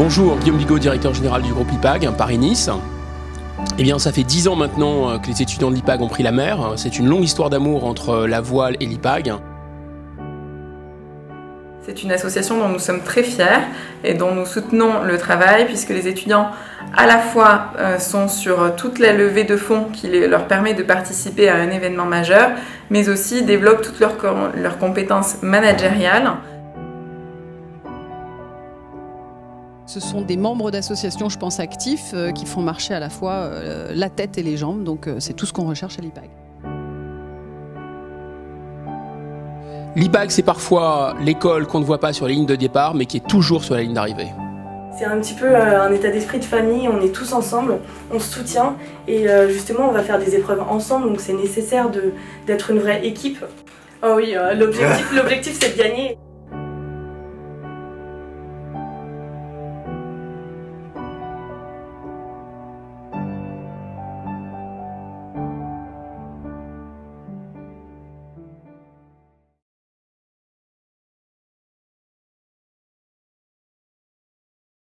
Bonjour, Guillaume Bigot, directeur général du groupe l'IPAG, Paris-Nice. Eh bien, ça fait 10 ans maintenant que les étudiants de l'IPAG ont pris la mer. C'est une longue histoire d'amour entre la voile et l'IPAG. C'est une association dont nous sommes très fiers et dont nous soutenons le travail puisque les étudiants à la fois sont sur toute la levée de fonds qui leur permet de participer à un événement majeur, mais aussi développent toutes leurs compétences managériales. Ce sont des membres d'associations, je pense, actifs, qui font marcher à la fois la tête et les jambes, donc c'est tout ce qu'on recherche à l'IPAG. L'IPAG, c'est parfois l'école qu'on ne voit pas sur la ligne de départ, mais qui est toujours sur la ligne d'arrivée. C'est un petit peu un état d'esprit de famille, on est tous ensemble, on se soutient et justement on va faire des épreuves ensemble, donc c'est nécessaire d'être une vraie équipe. Oh oui, l'objectif c'est de gagner.